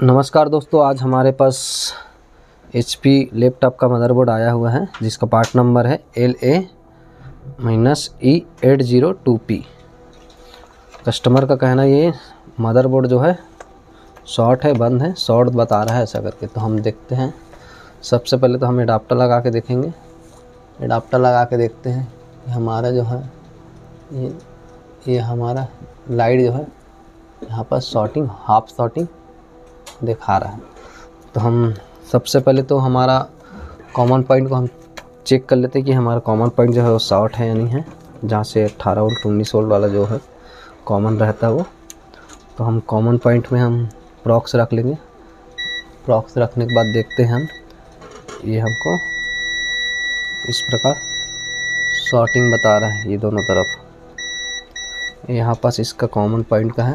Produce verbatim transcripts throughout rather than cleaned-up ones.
नमस्कार दोस्तों, आज हमारे पास एच पी लैपटॉप का मदरबोर्ड आया हुआ है जिसका पार्ट नंबर है L A minus E eight zero two P. Customer का कहना ये मदरबोर्ड जो है शॉर्ट है, बंद है, शॉर्ट बता रहा है ऐसा करके। तो हम देखते हैं। सबसे पहले तो हम एडाप्टर लगा के देखेंगे। एडाप्टर लगा के देखते हैं कि हमारा जो है ये ये हमारा लाइट जो है यहाँ पर शॉर्टिंग, हाफ शॉर्टिंग दिखा रहा है। तो हम सबसे पहले तो हमारा कॉमन पॉइंट को हम चेक कर लेते हैं कि हमारा कॉमन पॉइंट जो है वो शॉर्ट है या नहीं है, जहाँ से अट्ठारह वोल्ट उन्नीस वोल्ट वाला जो है कॉमन रहता है वो। तो हम कॉमन पॉइंट में हम प्रॉक्स रख लेंगे। प्रॉक्स रखने के बाद देखते हैं हम, ये हमको इस प्रकार शॉर्टिंग बता रहा है ये दोनों तरफ। यहाँ पास इसका कॉमन पॉइंट का है।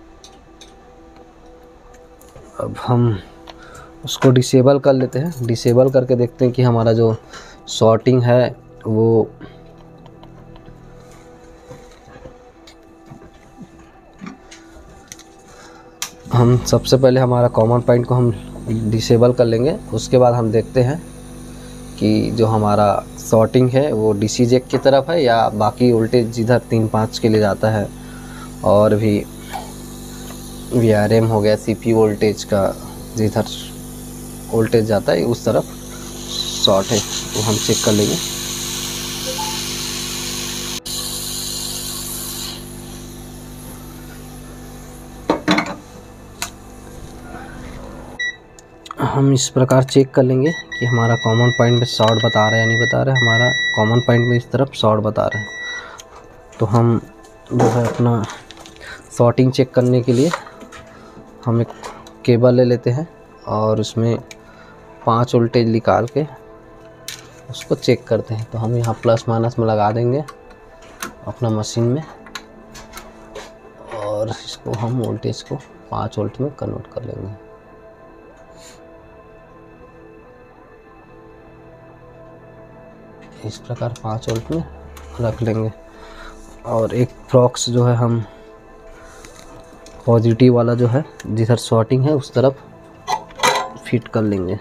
अब हम उसको डिसेबल कर लेते हैं। डिसेबल करके देखते हैं कि हमारा जो शॉर्टिंग है वो हम सबसे पहले हमारा कॉमन पॉइंट को हम डिसेबल कर लेंगे। उसके बाद हम देखते हैं कि जो हमारा शॉर्टिंग है वो डीसी जैक की तरफ है या बाकी वोल्टेज जिधर तीन पाँच के लिए जाता है और भी वी आर एम हो गया, सीपी वोल्टेज का जिधर वोल्टेज जाता है उस तरफ शॉर्ट है। तो हम चेक कर लेंगे। हम इस प्रकार चेक कर लेंगे कि हमारा कॉमन पॉइंट में शॉर्ट बता रहा है या नहीं बता रहा है। हमारा कॉमन पॉइंट में इस तरफ शॉर्ट बता रहा है। तो हम जो है अपना शॉर्टिंग चेक करने के लिए हम एक केबल ले लेते हैं और उसमें पाँच वोल्टेज निकाल के उसको चेक करते हैं। तो हम यहाँ प्लस माइनस में लगा देंगे अपना मशीन में और इसको हम वोल्टेज को पाँच वोल्ट में कन्वर्ट कर लेंगे। इस प्रकार पाँच वोल्ट में रख लेंगे और एक प्रॉक्स जो है हम पॉजिटिव वाला जो है जिधर शॉर्टिंग है उस तरफ फिट कर लेंगे।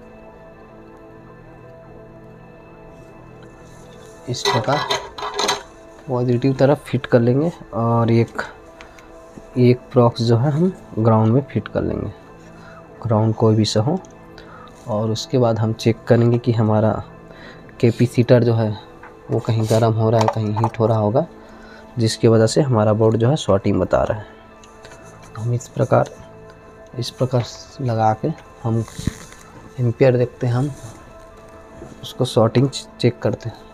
इस प्रकार पॉजिटिव तरफ फिट कर लेंगे और एक एक प्रॉक्स जो है हम ग्राउंड में फिट कर लेंगे, ग्राउंड कोई भी सा हो। और उसके बाद हम चेक करेंगे कि हमारा कैपेसिटर जो है वो कहीं गर्म हो रहा है, कहीं हीट हो रहा होगा, जिसकी वजह से हमारा बोर्ड जो है शॉर्टिंग बता रहा है। हम इस प्रकार इस प्रकार लगा के हम एम्पियर देखते हैं, हम उसको शॉर्टिंग चेक करते हैं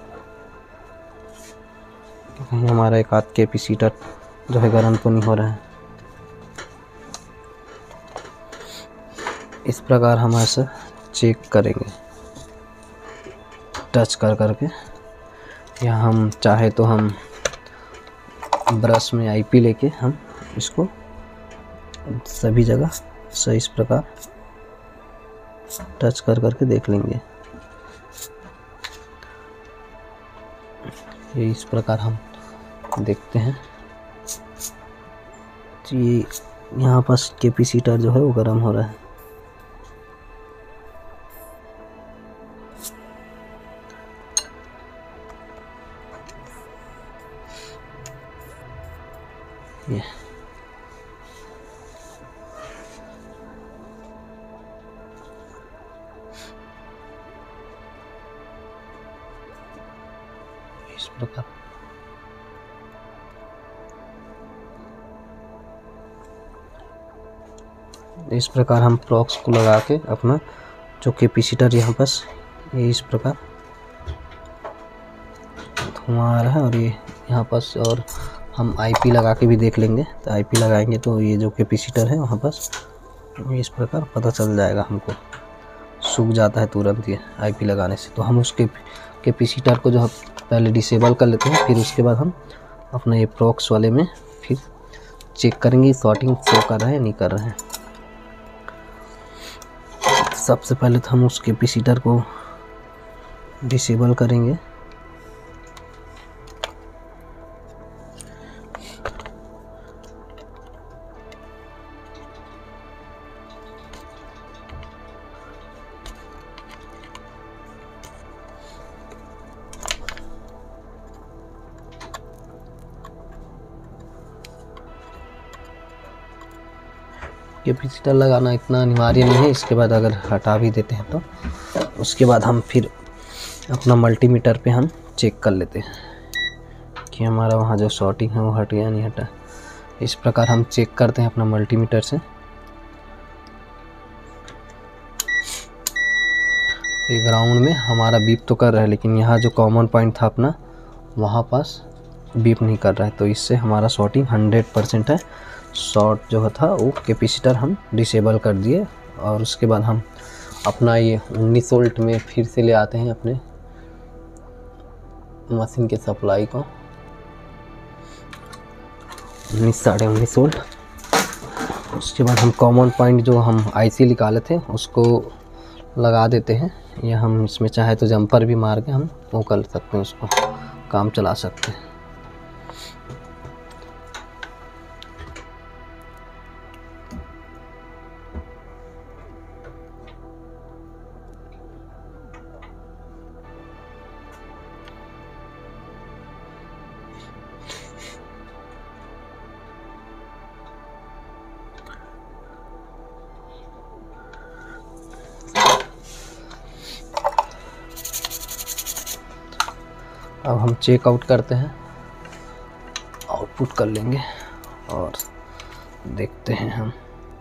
कि कहीं हमारा एक आध कैपेसिटर जो है गर्म तो नहीं हो रहा है। इस प्रकार हम ऐसे चेक करेंगे टच कर करके, या हम चाहे तो हम ब्रश में आईपी लेके हम इसको सभी जगह से इस प्रकार टच कर करके देख लेंगे। ये इस प्रकार हम देखते हैं कि यहाँ पास कैपेसिटर जो है वो गर्म हो रहा है। ये इस प्रकार इस प्रकार हम प्रॉक्स को लगा के अपना जो कैपेसिटर यहाँ पास ये इस प्रकार धुआं आ रहा है और ये यहाँ पास, और हम आईपी लगा के भी देख लेंगे। तो आईपी लगाएंगे तो ये जो कैपेसिटर है वहाँ पास इस प्रकार पता चल जाएगा, हमको सूख जाता है तुरंत ये आईपी लगाने से। तो हम उसके कैपेसिटर को जो है पहले डिसेबल कर लेते हैं, फिर उसके बाद हम अपना ये प्रॉक्स वाले में फिर चेक करेंगे शॉर्टिंग शो कर रहा है नहीं कर रहा है। सबसे पहले तो हम उस कैपेसिटर को डिसेबल करेंगे। कैपेसिटर लगाना इतना अनिवार्य नहीं है। इसके बाद अगर हटा भी देते हैं तो उसके बाद हम फिर अपना मल्टीमीटर पे हम चेक कर लेते हैं कि हमारा वहाँ जो शॉर्टिंग है वो हट गया नहीं हटा। इस प्रकार हम चेक करते हैं अपना मल्टीमीटर से। ये ग्राउंड में हमारा बीप तो कर रहा है, लेकिन यहाँ जो कॉमन पॉइंट था अपना वहाँ पास बीप नहीं कर रहा है। तो इससे हमारा शॉर्टिंग हंड्रेड परसेंट है। शॉर्ट जो था वो कैपेसिटर हम डिसेबल कर दिए। और उसके बाद हम अपना ये उन्नीस वोल्ट में फिर से ले आते हैं अपने मशीन के सप्लाई को, उन्नीस साढ़े उन्नीस वोल्ट। उसके बाद हम कॉमन पॉइंट जो हम आईसी निकाले थे उसको लगा देते हैं, या हम इसमें चाहे तो जंपर भी मार के हम वो कर सकते हैं, उसको काम चला सकते हैं। अब हम चेक आउट करते हैं, आउटपुट कर लेंगे और देखते हैं हम।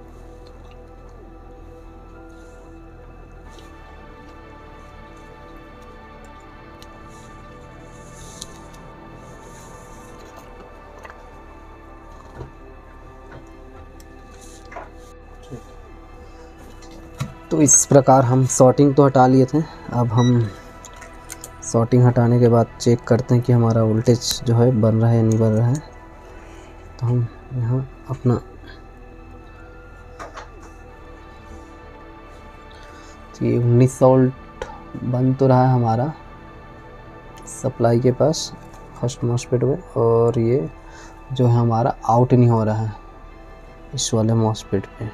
तो इस प्रकार हम शॉर्टिंग तो हटा लिए थे। अब हम शॉर्टिंग हटाने के बाद चेक करते हैं कि हमारा वोल्टेज जो है बन रहा है या नहीं बन रहा है। तो हम यहाँ अपना तो ये उन्नीस वोल्ट बन तो रहा है हमारा सप्लाई के पास फर्स्ट मॉसफेट में, और ये जो है हमारा आउट नहीं हो रहा है इस वाले मॉसफेट पे।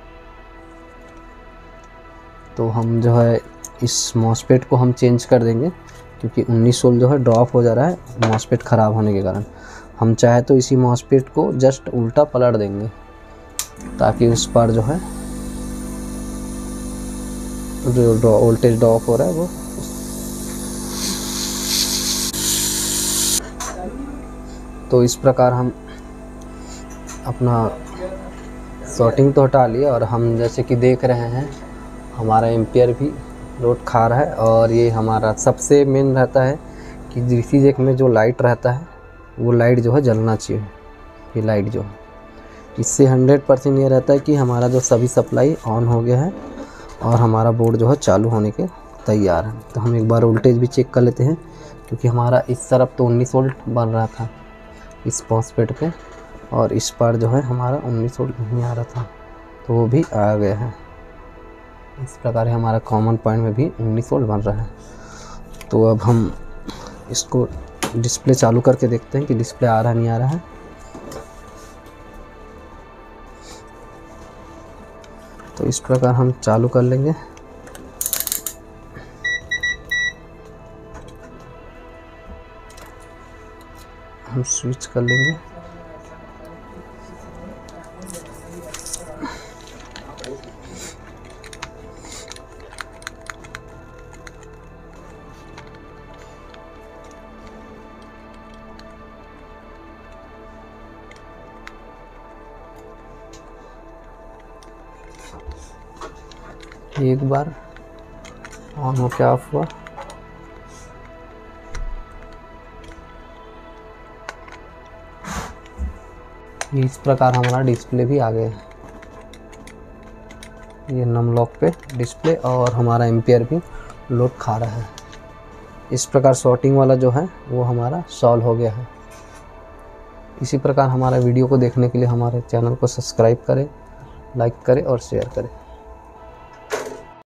तो हम जो है इस मॉसफेट को हम चेंज कर देंगे, क्योंकि उन्नीस वोल्ट जो है ड्रॉप हो जा रहा है मॉसफेट ख़राब होने के कारण। हम चाहे तो इसी मॉसफेट को जस्ट उल्टा पलट देंगे ताकि उस पर जो है जो वोल्टेज ड्रॉप हो रहा है वो। तो इस प्रकार हम अपना शॉर्टिंग तो हटा लिया, और हम जैसे कि देख रहे हैं हमारा एम्पियर भी लोड खा रहा है। और ये हमारा सबसे मेन रहता है कि डीसी जैक में जो लाइट रहता है वो लाइट जो है जलना चाहिए। ये लाइट जो है इससे हंड्रेड परसेंट ये रहता है कि हमारा जो सभी सप्लाई ऑन हो गया है और हमारा बोर्ड जो है चालू होने के तैयार है। तो हम एक बार वोल्टेज भी चेक कर लेते हैं, क्योंकि हमारा इस तरफ तो उन्नीस वोल्ट बन रहा था इस मॉसफेट पे, और इस पर जो है हमारा उन्नीस वोल्ट नहीं आ रहा था, तो वो भी आ गया है। इस प्रकार हमारा कॉमन पॉइंट में भी उन्नीस वोल्ट बन रहा है। तो अब हम इसको डिस्प्ले चालू करके देखते हैं कि डिस्प्ले आ रहा नहीं आ रहा है। तो इस प्रकार हम चालू कर लेंगे। हम स्विच कर लेंगे। एक बार ऑन हो के ऑफ हुआ। इस प्रकार हमारा डिस्प्ले भी आ गया है। ये नम लॉक पे डिस्प्ले और हमारा एम्पियर भी लोड खा रहा है। इस प्रकार शॉर्टिंग वाला जो है वो हमारा सॉल्व हो गया है। इसी प्रकार हमारा वीडियो को देखने के लिए हमारे चैनल को सब्सक्राइब करें, लाइक करें और शेयर करें।